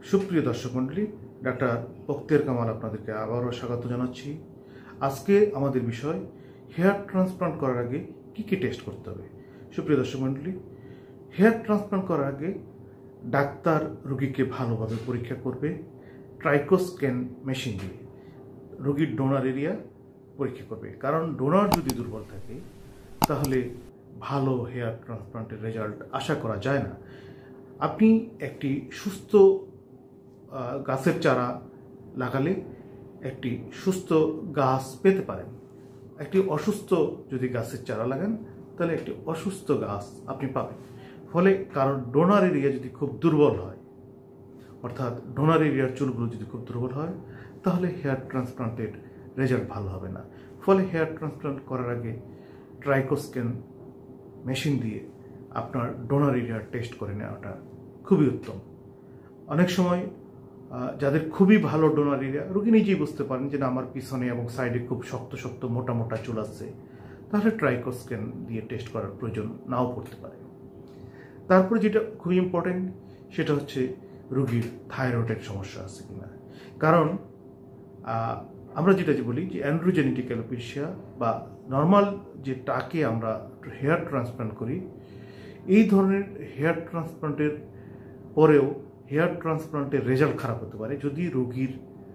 সুপ্রিয় দর্শক মণ্ডলী, ডাক্তার বখতিয়ার কামাল আপনাদেরকে আবারও স্বাগত জানাচ্ছি। আজকে আমাদের বিষয় হেয়ার ট্রান্সপ্লান্ট করার আগে কী কী টেস্ট করতে হবে। সুপ্রিয় দর্শক মণ্ডলী, হেয়ার ট্রান্সপ্লান্ট করার আগে ডাক্তার রোগীকে ভালোভাবে পরীক্ষা করবে ট্রাইকোস্ক্যান মেশিন দিয়ে। রোগীর ডোনার এরিয়া পরীক্ষা করবে, কারণ ডোনার যদি দুর্বল থাকে তাহলে ভালো হেয়ার ট্রান্সপ্লান্টের রেজাল্ট আশা করা যায় না। আপনি একটি সুস্থ গাছের চারা লাগালে একটি সুস্থ গাছ পেতে পারেন। একটি অসুস্থ যদি গাছের চারা লাগান তাহলে একটি অসুস্থ গাছ আপনি পাবেন। ফলে কারণ ডোনার এরিয়া যদি খুব দুর্বল হয়, অর্থাৎ ডোনার এরিয়ার চুলগুলো যদি খুব দুর্বল হয়, তাহলে হেয়ার ট্রান্সপ্লান্টের রেজাল্ট ভালো হবে না। ফলে হেয়ার ট্রান্সপ্লান্ট করার আগে ট্রাইকোস্ক্যান মেশিন দিয়ে আপনার ডোনার এরিয়ার টেস্ট করে নেওয়াটা খুবই উত্তম। অনেক সময় যাদের খুবই ভালো ডোনার এরিয়া, রোগী নিজেই বুঝতে পারেন যে না, আমার পিছনে এবং সাইডে খুব শক্ত শক্ত মোটা মোটা চুল আছে, তাহলে ট্রাইকোস্ক্যান দিয়ে টেস্ট করার প্রয়োজন নাও পড়তে পারে। তারপরে যেটা খুবই ইম্পর্টেন্ট সেটা হচ্ছে রোগীর থাইরয়েডের সমস্যা আছে কিনা। কারণ আমরা যেটা বলি যে অ্যান্ড্রোজেনেটিক অ্যালোপেশিয়া বা নর্মাল যে টাকে আমরা হেয়ার ট্রান্সপ্লান্ট করি, এই ধরনের হেয়ার ট্রান্সপ্লান্টের পরেও হেয়ার ট্রান্সপ্লান্টের রেজাল্ট খারাপ হতে পারে যদি রোগীর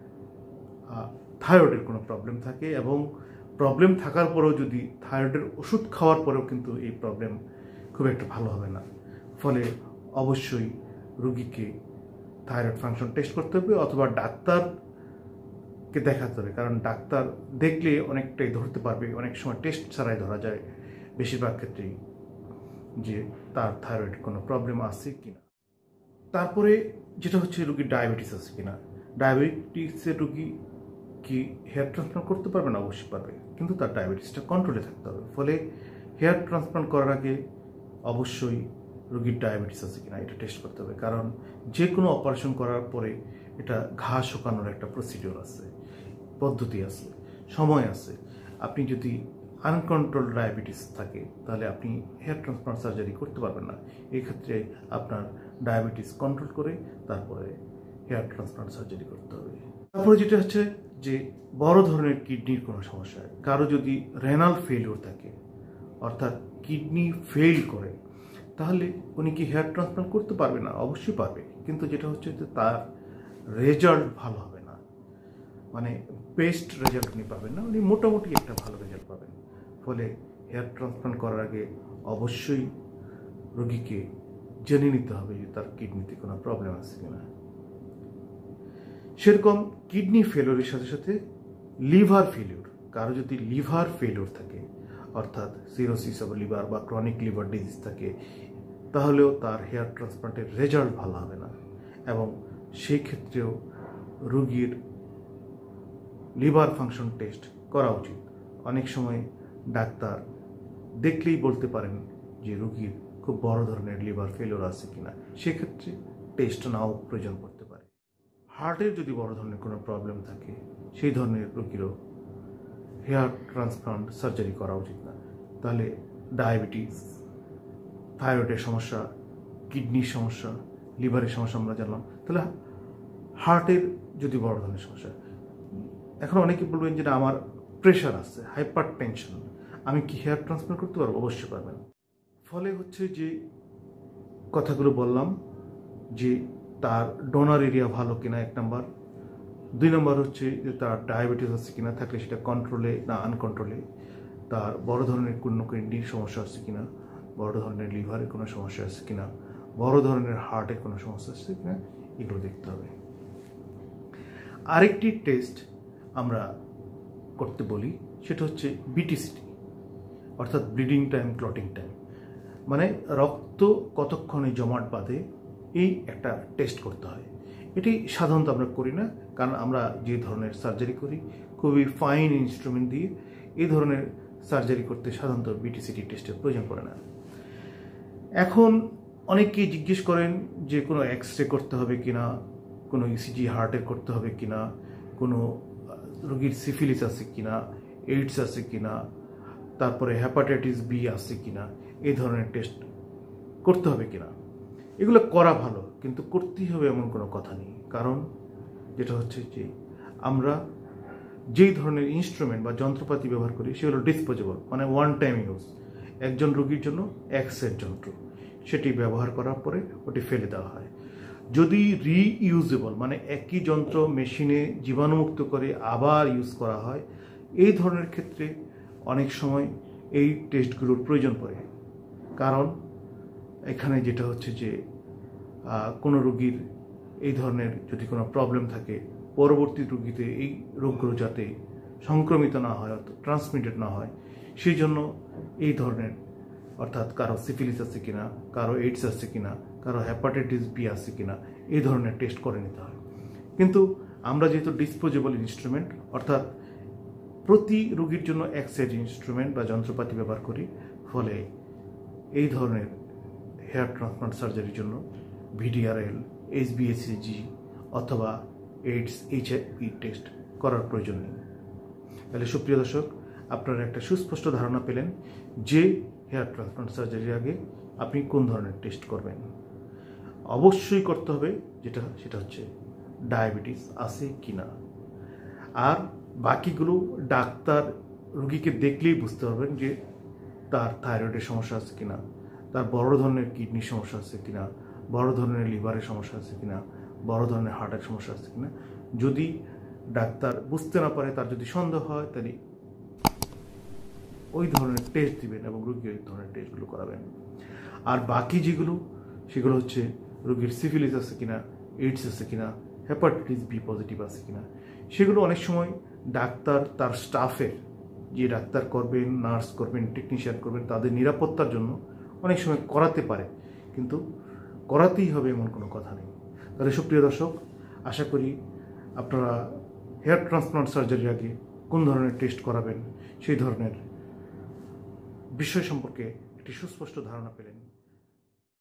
থাইরয়েডের কোনো প্রবলেম থাকে, এবং প্রবলেম থাকার পরেও যদি থাইরয়েডের ওষুধ খাওয়ার পরেও কিন্তু এই প্রবলেম খুব একটা ভালো হবে না। ফলে অবশ্যই রোগীকে থাইরয়েড ফাংশন টেস্ট করতে হবে অথবা ডাক্তারকে দেখাতে হবে, কারণ ডাক্তার দেখলে অনেকটাই ধরতে পারবে। অনেক সময় টেস্ট ছাড়াই ধরা যায় বেশিরভাগ ক্ষেত্রেই যে তার থাইরয়েড কোনো প্রবলেম আছে কিনা। তারপরে যেটা হচ্ছে রোগীর ডায়াবেটিস আছে কিনা। ডায়াবেটিসের রোগী কি হেয়ার ট্রান্সপ্লান্ট করতে পারবে না? অবশ্যই পারবে, কিন্তু তার ডায়াবেটিসটা কন্ট্রোলে থাকতে হবে। ফলে হেয়ার ট্রান্সপ্লান্ট করার আগে অবশ্যই রোগীর ডায়াবেটিস আছে কিনা এটা টেস্ট করতে হবে, কারণ যে কোনো অপারেশন করার পরে এটা ঘা শুকানোর একটা প্রসিডিওর আছে, পদ্ধতি আছে, সময় আছে। আপনি যদি আনকন্ট্রোল ডায়াবেটিস থাকে তাহলে আপনি হেয়ার ট্রান্সপ্লান্ট সার্জারি করতে পারবেন না। এই ক্ষেত্রে আপনার ডায়াবেটিস কন্ট্রোল করে তারপরে হেয়ার ট্রান্সপ্লান্ট সার্জারি করতে হবে। তারপরে যেটা হচ্ছে যে বড় ধরনের কিডনির কোনো সমস্যা, কারো যদি রেনাল ফেলিওর থাকে, অর্থাৎ কিডনি ফেল করে, তাহলে উনি কি হেয়ার ট্রান্সপ্লান্ট করতে পারবে না? অবশ্যই পারবে, কিন্তু যেটা হচ্ছে যে তার রেজাল্ট ভালো হবে না, মানে বেস্ট রেজাল্ট উনি পাবেন না, উনি মোটামুটি একটা ভালো রেজাল্ট পাবেন। ফলে হেয়ার ট্রান্সপ্লান্ট করার আগে অবশ্যই রোগীকে জেনে নিতে হবে যে তার কিডনিতে কোনো প্রবলেম আছে কিনা। সেরকম কিডনি ফেলিওরের সাথে সাথে লিভার ফেলিওর, কারো যদি লিভার ফেলিওর থাকে, অর্থাৎ সিরোসিস অব লিভার বা ক্রনিক লিভার ডিজিজ থাকে, তাহলেও তার হেয়ার ট্রান্সপ্লান্টের রেজাল্ট ভালো হবে না, এবং সেই ক্ষেত্রেও রোগীর লিভার ফাংশন টেস্ট করা উচিত। অনেক সময় ডাক্তার দেখলেই বলতে পারেন যে রোগীর খুব বড় ধরনের লিভার ফেলিওর আছে কিনা, সেক্ষেত্রে টেস্ট নাও প্রয়োজন পড়তে পারে। হার্টের যদি বড় ধরনের কোনো প্রবলেম থাকে, সেই ধরনের রোগীরও হেয়ার ট্রান্সপ্লান্ট সার্জারি করা উচিত না। তাহলে ডায়াবেটিস, থাইরয়েডের সমস্যা, কিডনির সমস্যা, লিভারের সমস্যা আমরা জানলাম, তাহলে হার্টের যদি বড় ধরনের সমস্যা। এখন অনেকে বলবেন যে আমার প্রেশার আছে, হাইপার টেনশন, আমি কি হেয়ার ট্রান্সপ্লান্ট করতে পারবো? অবশ্যই পারবেন। ফলে হচ্ছে যে কথাগুলো বললাম, যে তার ডোনার এরিয়া ভালো কিনা, 1 নম্বর। 2 নম্বর হচ্ছে যে তার ডায়াবেটিস আছে কিনা, থাকলে সেটা কন্ট্রোলে না আনকন্ট্রোলে। তার বড় ধরনের কোনো কিডনির সমস্যা আছে কিনা, বড় ধরনের লিভারের কোনো সমস্যা আছে কিনা, বড় ধরনের হার্টের কোনো সমস্যা আছে কিনা, এগুলো দেখতে হবে। আরেকটি টেস্ট আমরা করতে বলি, সেটা হচ্ছে বিটিসিটি, অর্থাৎ ব্লিডিং টাইম ক্লটিং টাইম, মানে রক্ত কতক্ষণে জমাট বাঁধে, এই একটা টেস্ট করতে হয়। এটি সাধারণত আমরা করি না, কারণ আমরা যে ধরনের সার্জারি করি খুবই ফাইন ইনস্ট্রুমেন্ট দিয়ে, এই ধরনের সার্জারি করতে সাধারণত বিটিসিটি টেস্টের প্রয়োজন পড়ে না। এখন অনেকেই জিজ্ঞেস করেন যে কোনো এক্স রে করতে হবে কিনা, কোনো ইসিজি হার্টের করতে হবে কিনা, কোনো রোগীর সিফিলিস আছে কিনা, এইডস আছে কিনা, তারপরে হেপাটাইটিস বি আছে কিনা, এই ধরনের টেস্ট করতে হবে কিনা। এগুলো করা ভালো, কিন্তু করতেই হবে এমন কোনো কথা নেই। কারণ যেটা হচ্ছে যে আমরা যেই ধরনের ইনস্ট্রুমেন্ট বা যন্ত্রপাতি ব্যবহার করি সেগুলো ডিসপোজেবল, মানে ওয়ান টাইম ইউজ। একজন রোগীর জন্য এক সেট যন্ত্র, সেটি ব্যবহার করার পরে ওটি ফেলে দেওয়া হয়। যদি রিইউজেবল, মানে একই যন্ত্র মেশিনে জীবাণুমুক্ত করে আবার ইউজ করা হয়, এই ধরনের ক্ষেত্রে অনেক সময় এই টেস্টগুলোর প্রয়োজন পড়ে। কারণ এখানে যেটা হচ্ছে যে কোনো রোগীর এই ধরনের যদি কোনো প্রবলেম থাকে, পরবর্তী রোগীতে এই রোগগুলো যাতে সংক্রমিত না হয়, ট্রান্সমিটেড না হয়, সেই জন্য এই ধরনের, অর্থাৎ কারো সিফিলিস আছে কিনা, কারো এইডস আছে কিনা, কারো হ্যাপাটাইটিস বি আছে কিনা, এই ধরনের টেস্ট করে নিতে হয়। কিন্তু আমরা যেহেতু ডিসপোজেবল ইনস্ট্রুমেন্ট, অর্থাৎ প্রতি রোগীর জন্য এক সেট ইনস্ট্রুমেন্ট বা যন্ত্রপাতি ব্যবহার করি, ফলে এই ধরনের হেয়ার ট্রান্সপ্লান্ট সার্জারির জন্য ভিডিআরএল, HbA1c অথবা এইডস HIV টেস্ট করার প্রয়োজন নেই। তাহলে সুপ্রিয় দর্শক, আপনারা একটা সুস্পষ্ট ধারণা পেলেন যে হেয়ার ট্রান্সপ্লান্ট সার্জারির আগে আপনি কোন ধরনের টেস্ট করবেন। অবশ্যই করতে হবে সেটা হচ্ছে ডায়াবেটিস আছে কিনা। আর বাকিগুলো ডাক্তার রোগীকে দেখলেই বুঝতে পারবেন যে তার থাইরয়েডের সমস্যা আছে কিনা, তার বড় ধরনের কিডনির সমস্যা আছে কিনা, বড় ধরনের লিভারের সমস্যা আছে কিনা, বড় ধরনের হার্টের সমস্যা আছে কিনা। যদি ডাক্তার বুঝতে না পারে, তার যদি সন্দেহ হয়, তাহলে ওই ধরনের টেস্ট দিবেন এবং রোগীর ওই ধরনের টেস্টগুলো করাবেন। আর বাকি যেগুলো, সেগুলো হচ্ছে রোগীর সিফিলিস আছে কিনা, এইডস আছে কিনা, হ্যাপাটাইটিস বি পজিটিভ আছে কিনা, সেগুলো অনেক সময় ডাক্তার তার স্টাফের, যে ডাক্তার করবেন, নার্স করবেন, টেকনিশিয়ান করবেন, তাদের নিরাপত্তার জন্য অনেক সময় করাতে পারে, কিন্তু করাতেই হবে এমন কোনো কথা নেই। তাহলে সুপ্রিয় দর্শক, আশা করি আপনারা হেয়ার ট্রান্সপ্লান্ট সার্জারির আগে কোন ধরনের টেস্ট করাবেন সেই ধরনের বিষয় সম্পর্কে একটি সুস্পষ্ট ধারণা পেলেন।